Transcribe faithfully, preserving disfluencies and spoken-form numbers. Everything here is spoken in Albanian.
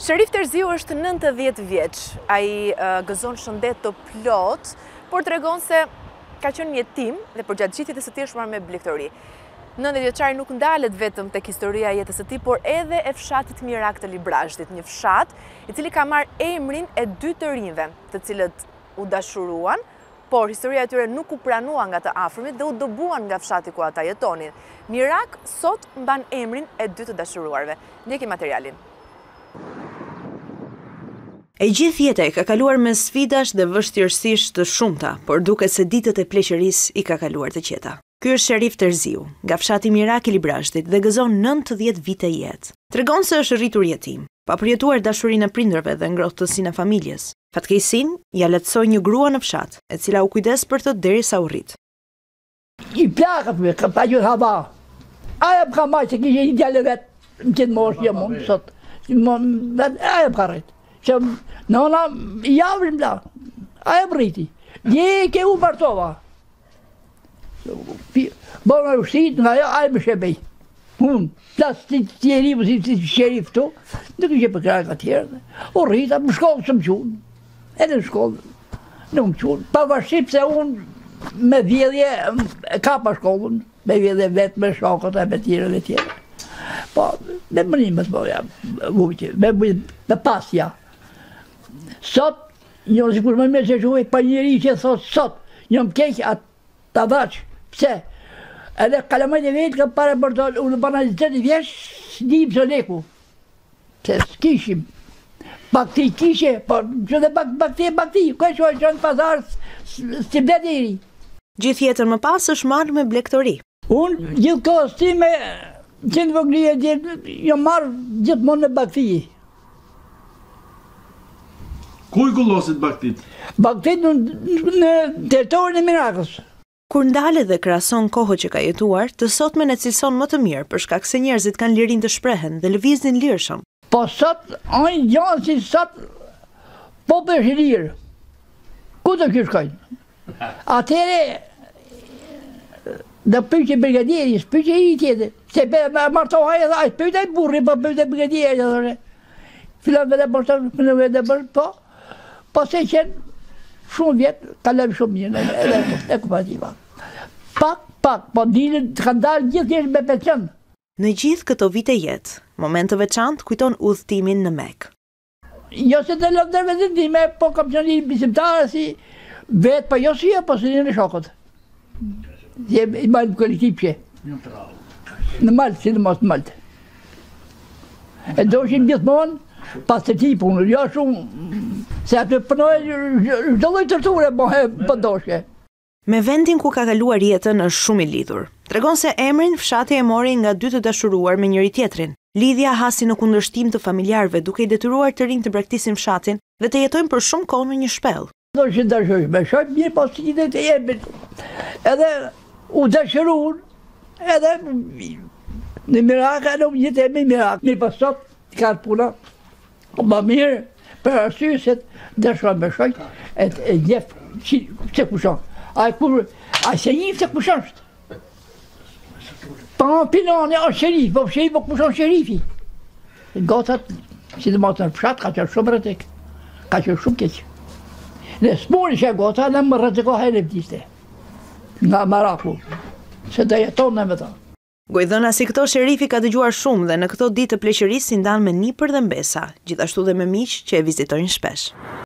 Sherif Terziu është nëntëdhjetë vjeç. Ai uh, gëzon shëndet të plot, por tregon se ka qenë një jetim dhe përgjatë gjithë jetës së tij është marrë me blegtori. nëntëdhjetë vjeçari nuk ndalet vetëm tek historia e jetës së tij, por edhe e fshatit Mirak të Librazhdit, një fshat i cili ka marrë emrin e dy të rinjve, të cilët u dashuruan, por historia e tyre nuk u pranua nga të afërmit dhe u dëbuan nga fshati ku ata jetonin. Mirak sot mban emrin e dy të dashuruarve. Ndjeki materialin. E gjithë jeta e ka kaluar me sfidash dhe vështirësish të shumta, por duket se ditët e pleqërisë i ka kaluar të qeta. Ky është Sherif Terziu, nga fshati Mirak i Librazhdit dhe gëzon nëntëdhjetë vite jetë. Tregon se është rritur jetim, pa përjetuar dashurinë e prindërve dhe ngrohtësinë e familjes. Fatkeqësinë ja lehtësoi një grua në fshat, e cila u kujdes për të derisa u rrit. I plakat me, ka pa gjithë hava. Aja më ka majtë se kishe një djallë vetë, më qëtë moshë jë mund, sot. Aja më ka rritë. Që nëna javën më la, aja më rriti. Një ke u martova. Bërë në ushtit, nga jo, aja më shebej. Unë, plasë të tjeri, si sherif tu, nuk ishe për krajë ka tjerë. U rrita, më shkollë së më qunë. Edhe në shkollë, nuk më qunë. Pavarësisht se unë me vjedhje ka pa shkollën, me vjedhje vetë me shokët e me tjere dhe tjere. Po, me mënim me të boja, vujtje, me, me pasja. Sot, njërë sikur më me se shuaj pa njëri që thot sot, njëm keqë atë të dhaqë. Pse? Edhe kalamajt e vetë ka pare për të unë bana njëzet i vjesh, s'dim së leku. Se s'kishim. Bakti kishe, por që dhe bakti e bakti, kërë që që në pazarë s'ti blet e ri. Gjithë jetën më pas është marrë me blegtori. Unë gjithë kohës ti me qenë vëglije djetë, jo marrë gjithë mund në bakti. Ku i kullosit baktit? Baktit në, në teritorin e Mirakës. Kur ndalet dhe krahason kohën që ka jetuar, të sotmen e cilëson më të mirë për shkak se njerëzit kanë lirinë të shprehen dhe lëvizin lirshëm. Po sot, ajnë gjanë si sot, po për lirë. Ku të kjo shkojnë? Atere, dhe pyqe brigadieri, s'pyqe i tjetër. Se martohaj edhe, a s'pyqe i burri, po pyqe brigadieri. Filan vede për shtë, në vede për, po. Po se qenë shumë vjetë, kalem shumë mirë, edhe e kupativa. Pak, pak, po dilën të kanë dalë gjithë njështë me pension. Në gjithë këto vite jetë, moment të veçantë kujton udhëtimin në Mekë. Jo se të lëndër vetën time, po kam qenë një bisimtarë si vetë, po jo si e, po si një në shokët. Si e malë më kolektiv që. Në malë, si në mos në malë. E do shim gjithmonë, pas të ti punë, jo shumë, se atë përnojë, çdo lloj torture bëhe pëndoshke. Me vendin ku ka kaluar jetën është shumë i lidhur. Tregon se emrin fshati e mori nga dy të dashuruar me njëri tjetrin. Lidhja hasi në kundërshtim të familjarëve, duke i detyruar të rinj të braktisin fshatin dhe të jetojnë për shumë kohë në një shpellë. Do që dashoj, me shoj mirë pas të gjithë të jepin. Edhe u dashuruan, edhe në Mirak, në jetë me Mirak. Mirë pas sot, ka puna, ma mirë, për arsye se dashoj me shoj, e njef se kushon. A e kur, a se njif se kushon është. Pa në pinane, a sherif, po sherif, po kushon sherifi. Gotat, si dhe matë në fshat, ka qërë shumë rëtek. Ka qërë shumë keqë. Në smuri që e gota, në më rëteko hajnë e vdiste. Nga Maraku, se dhe jeton në me ta. Gojdhëna si këto sherifi ka dëgjuar shumë dhe në këto ditë të pleqërisë si ndan me nipër dhe mbesa, gjithashtu dhe me miq që e vizitojnë shpesh.